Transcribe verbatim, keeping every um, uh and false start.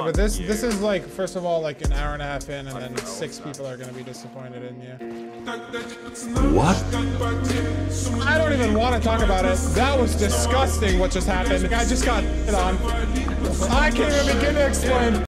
But this this is like, first of all, like an hour and a half in, and then six people are gonna be disappointed in you. What? I don't even want to talk about it. That was disgusting what just happened. I just got hit on. I can't even begin to explain.